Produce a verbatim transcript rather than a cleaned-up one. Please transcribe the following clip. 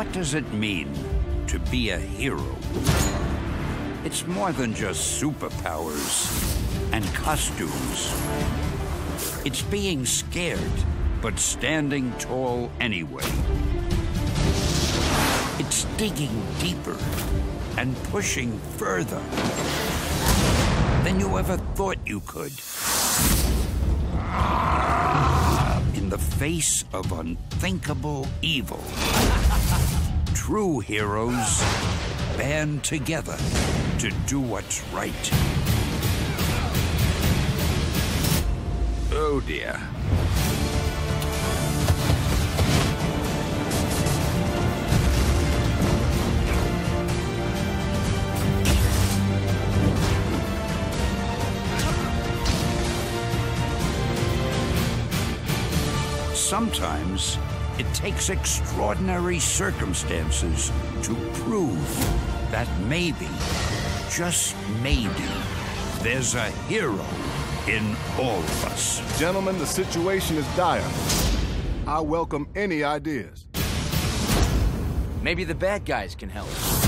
What does it mean to be a hero? It's more than just superpowers and costumes. It's being scared, but standing tall anyway. It's digging deeper and pushing further than you ever thought you could. In the face of unthinkable evil, true heroes band together to do what's right. Oh dear. Sometimes it takes extraordinary circumstances to prove that maybe, just maybe, there's a hero in all of us. Gentlemen, the situation is dire. I welcome any ideas. Maybe the bad guys can help.